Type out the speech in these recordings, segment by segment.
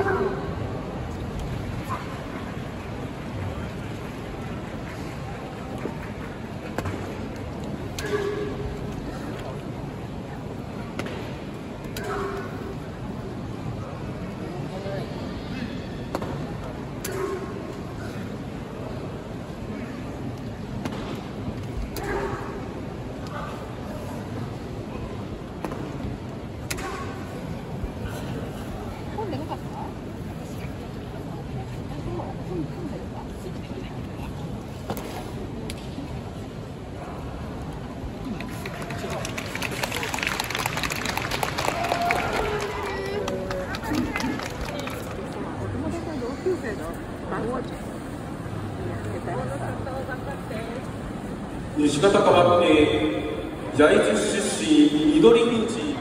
仕方変わってジャイズ出身緑口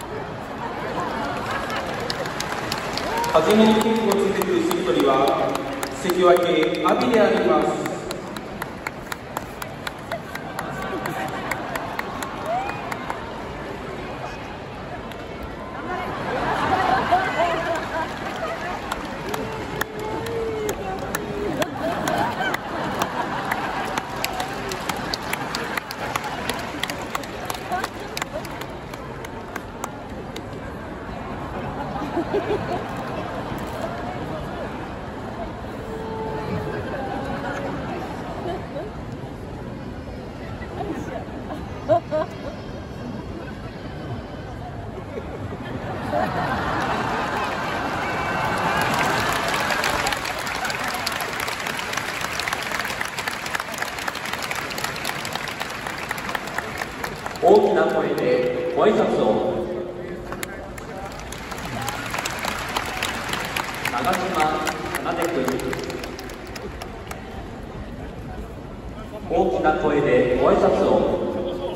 風のキックをつけてくる関取は関脇阿炎であります。大きな声でご挨拶を。長島奏君、大きな声でご挨拶を。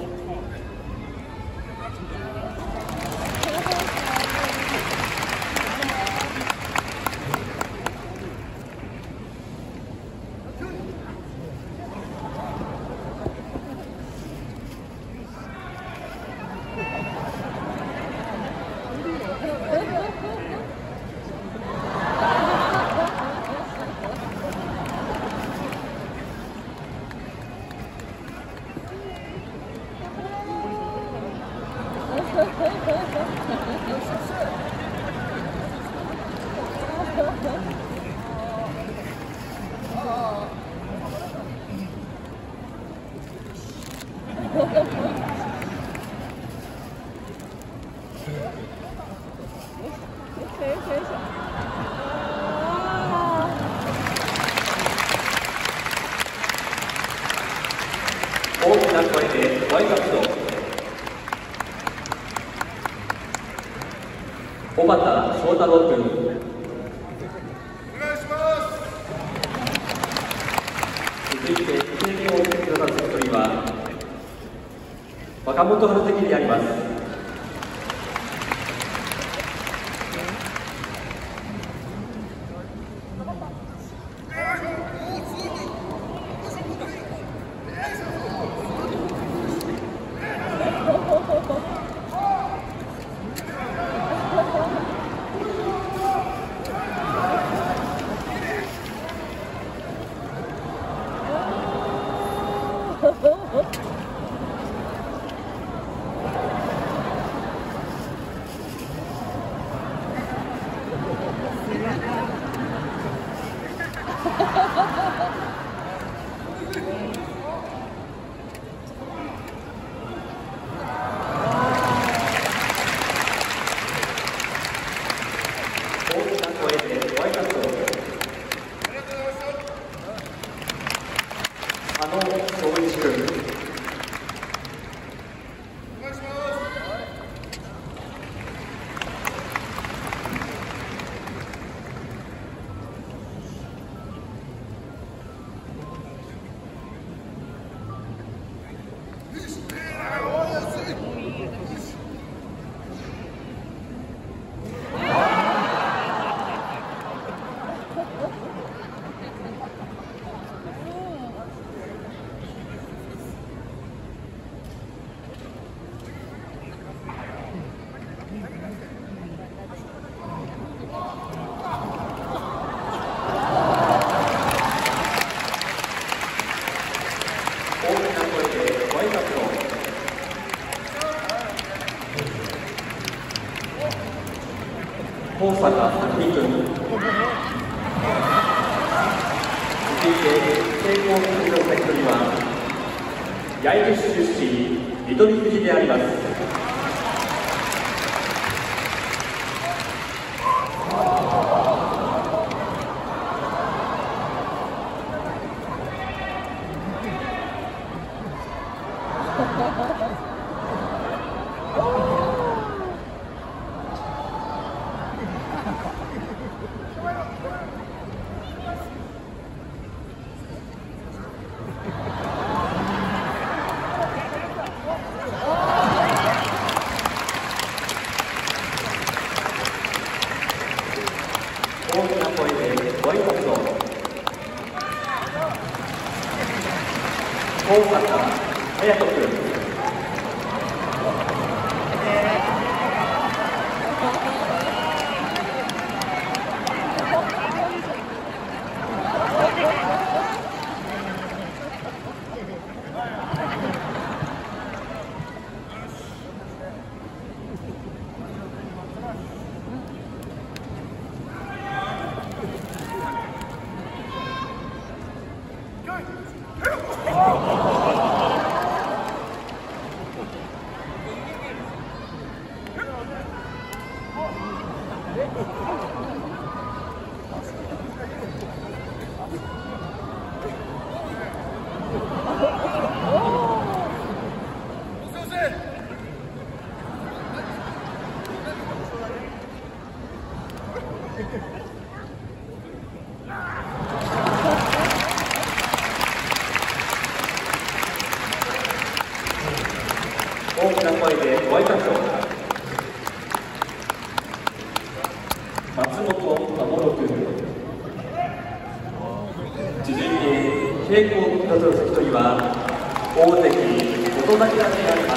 大きな声でご挨拶を。小畑翔太郎君、 お願いします。 続いて経験を受けてくださる関取は若元春関であります。 大阪匠組、続いて聖光組の関取は八重洲市出身緑富士であります。大きな声でご挨拶を。大阪隼人君。大きな声でご挨拶を。松本守君。続いて稽古を下す関取は大関琴櫻であります。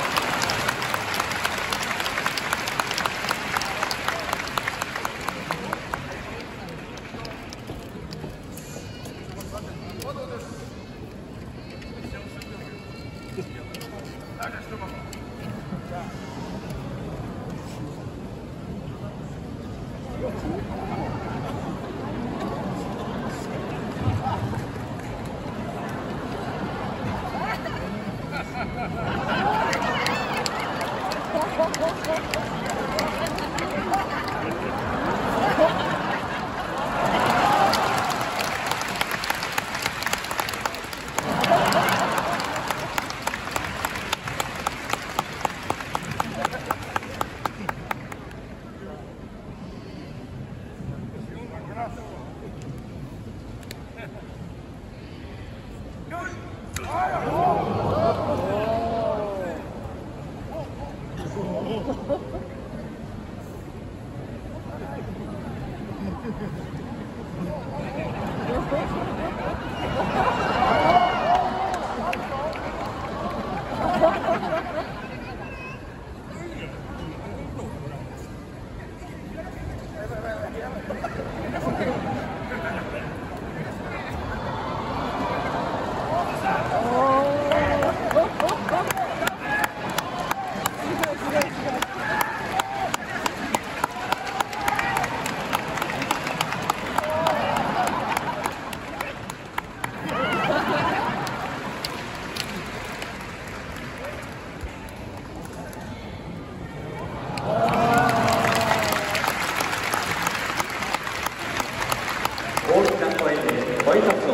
大きな声でご挨拶を。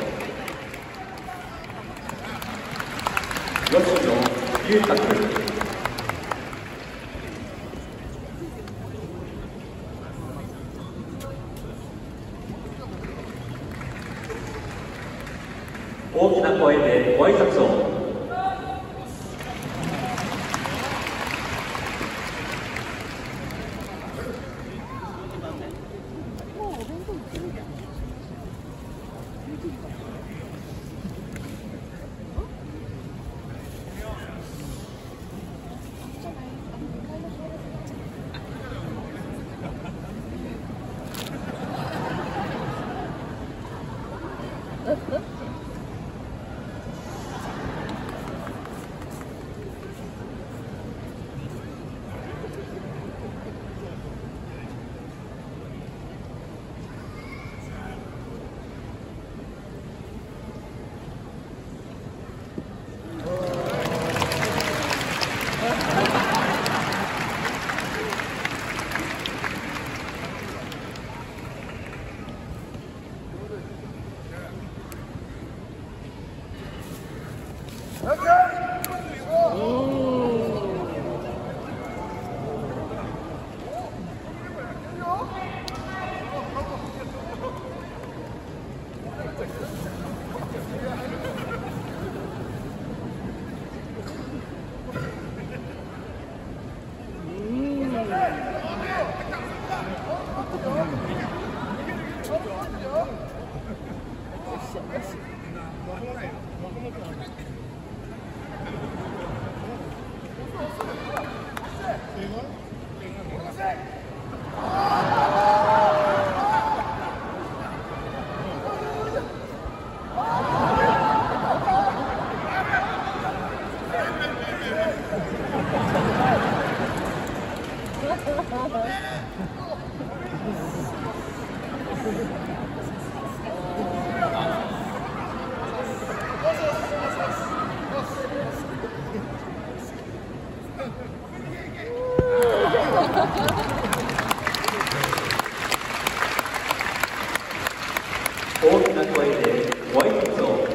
吉野裕太君。大きな声でご挨拶を。 大きな声でご挨拶を。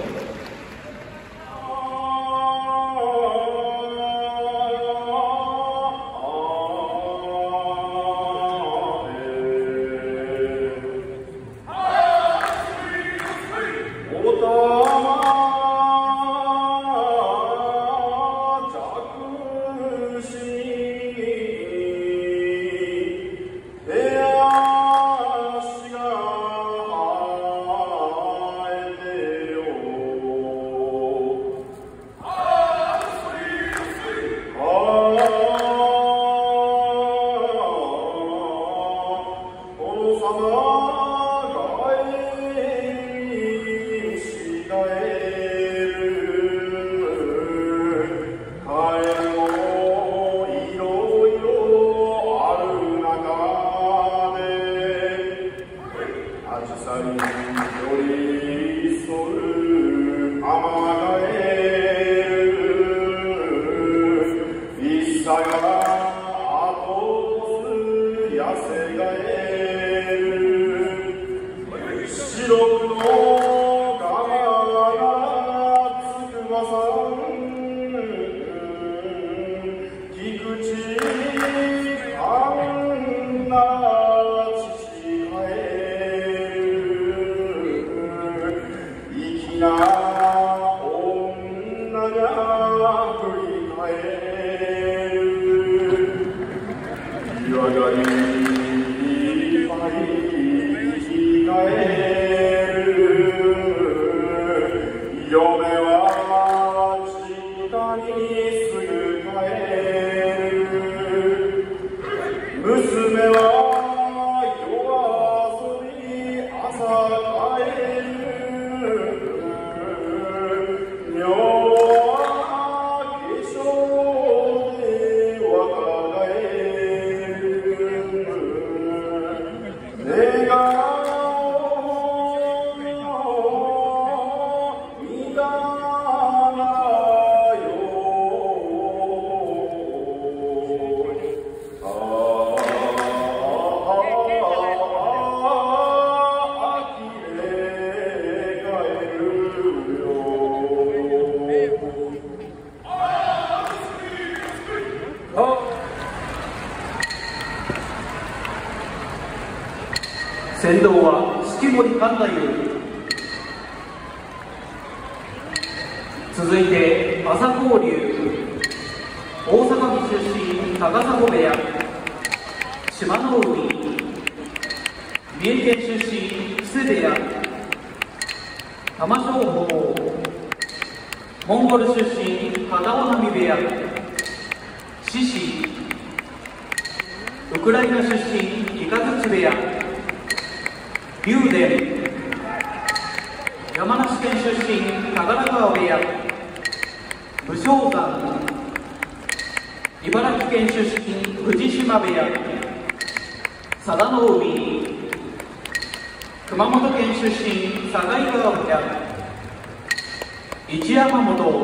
先導は式守寛太夫。続いて朝紅龍、大阪府出身高砂部屋、志摩ノ海、三重県出身木瀬部屋、玉正鳳、モンゴル出身片尾波部屋、獅子、ウクライナ出身伊香口部屋、竜電、山梨県出身神奈川部屋、武将山、茨城県出身藤島部屋、佐田の海、熊本県出身境川部屋、一山本、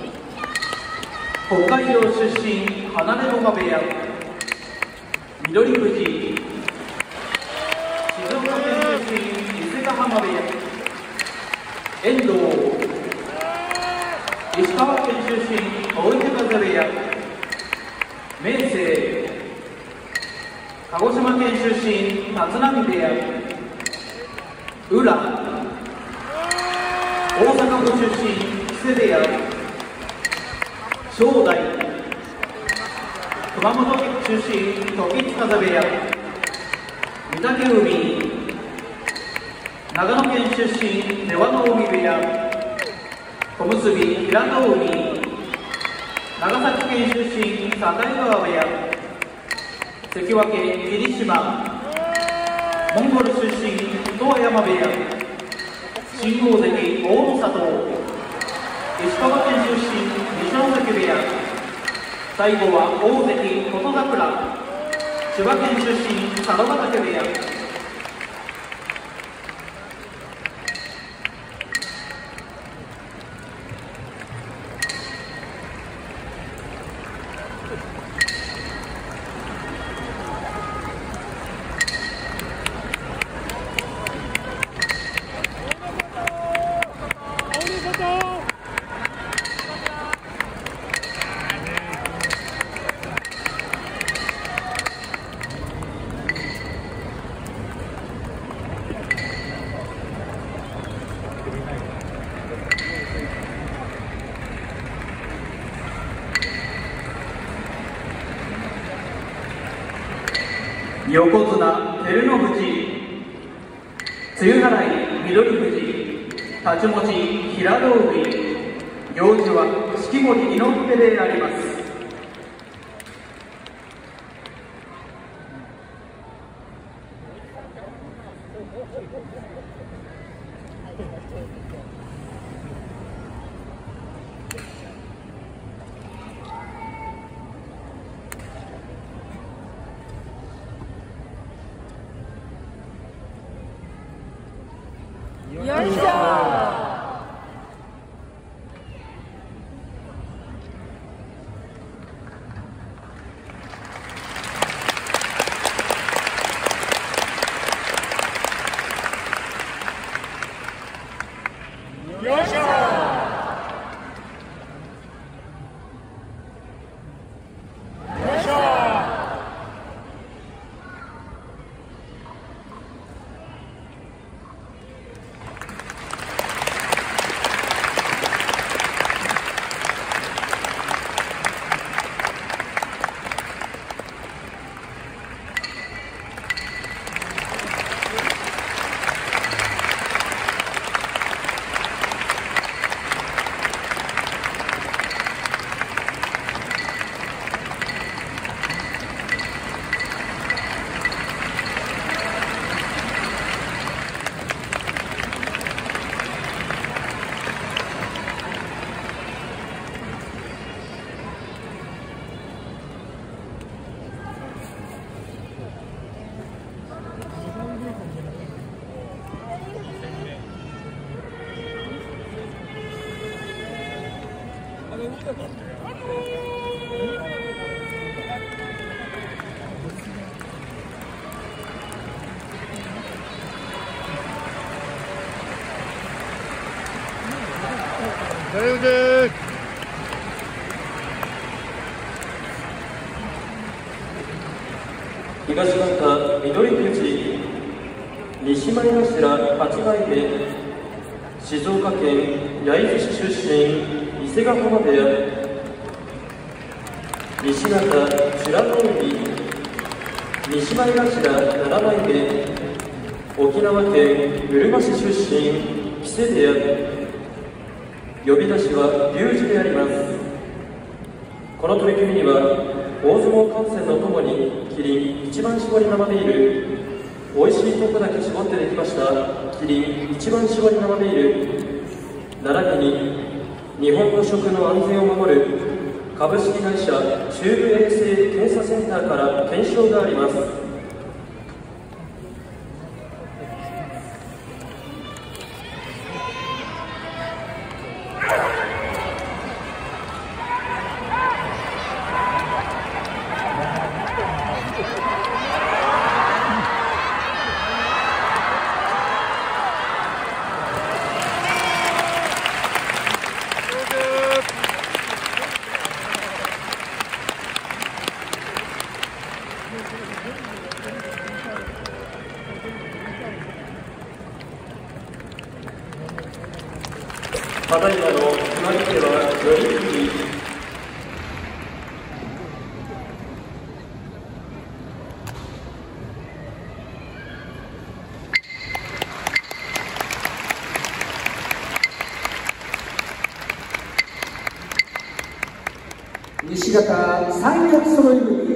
北海道出身放駒部屋、翠富士、静岡県出身伊勢ヶ浜部屋、遠藤、石川県出身大分風部屋、明生、鹿児島県出身立浪部屋、宇良、大阪府出身木瀬部屋、正代、熊本県出身時津風部屋、御嶽海、長野県出身出羽海部屋、小結平戸海、長崎県出身境川部屋、関脇霧島、モンゴル出身東山部屋、新大関大野里、石川県出身二所ノ関部屋、最後は大関琴櫻、 千葉県出身佐渡ヶ嶽部屋。横綱照ノ富士、露払い翠富士、太刀持ち平戸海、行司は式守伊之助であります。 よいしょ大丈夫です。 東方緑富士、西前頭八枚目、静岡県焼津市出身伊勢ヶ濱部屋。西方美ら海、西前頭7枚目、沖縄県うるま市出身木瀬部屋。呼び出しは龍二であります。この取り組みには大相撲観戦のともにキリン一番搾り生ビール、おいしいとこだけ絞ってできましたキリン一番搾り生ビール、並びに日本の食の安全を守る株式会社中部衛生検査センターから検証があります。ただいまの決まり手は4人組。 西方三役揃い組。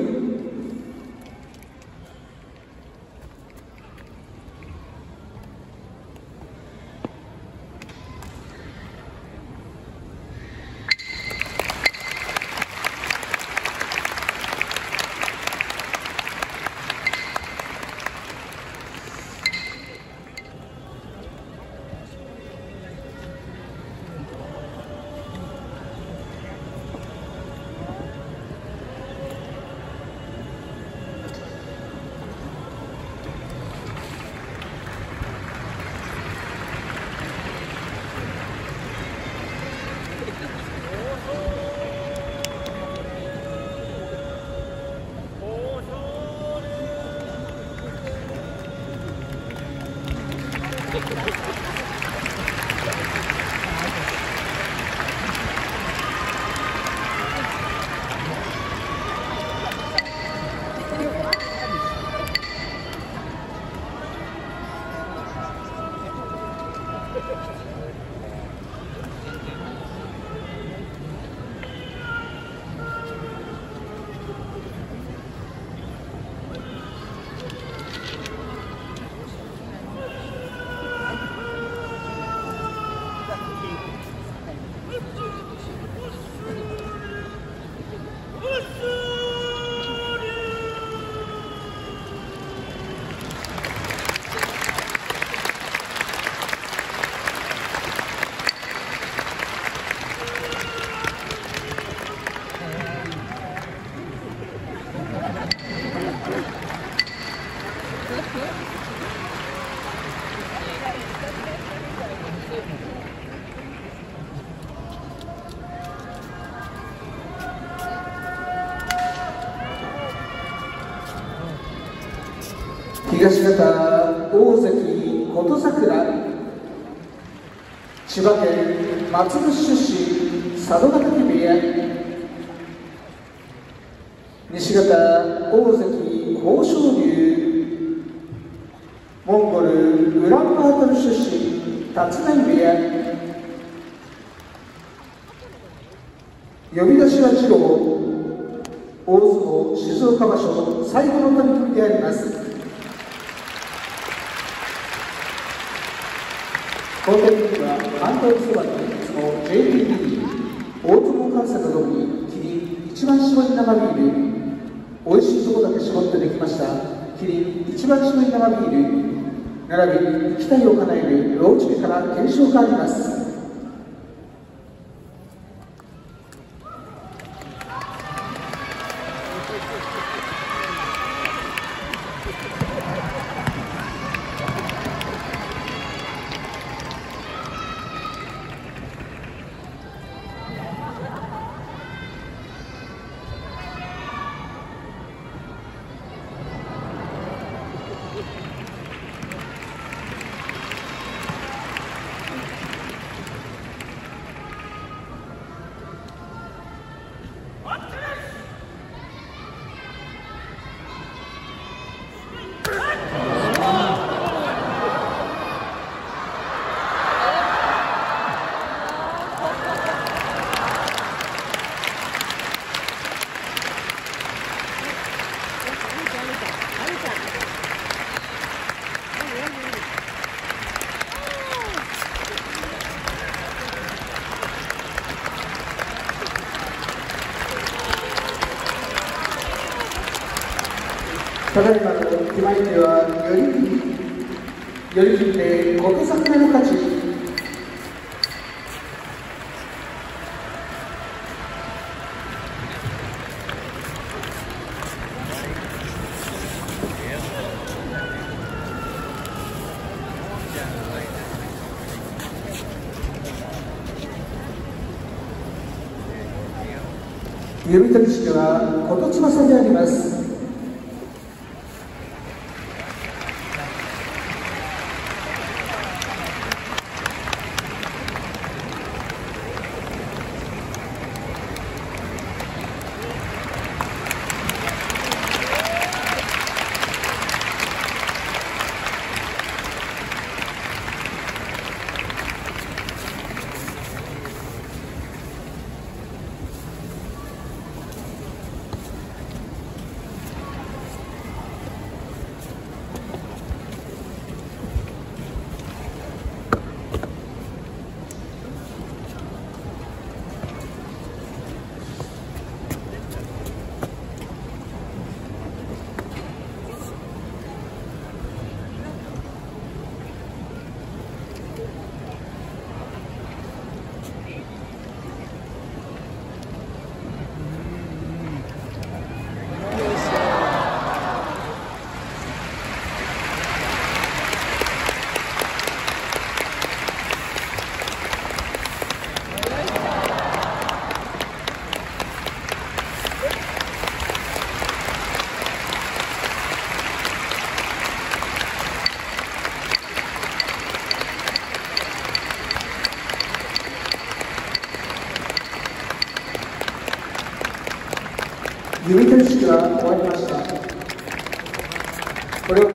東方大関琴櫻、千葉県松戸市出身佐渡ヶ嶽部屋、西方大関豊昇龍、モンゴルウランバートル出身立浪部屋、呼び出しは次郎、大相撲静岡場所最後の取り組みであります。この取り組みは関東そばの相撲 JTB 大相撲観戦とともにキリン一番搾り生ビール、おいしいとこだけ絞ってできましたキリン一番搾り生ビール並びに期待を叶えるローチメから検証があります。ただいまの決まり手は寄り切って琴櫻の勝ち。弓取り式は琴翼であります。 弓取り式は終わりました。これを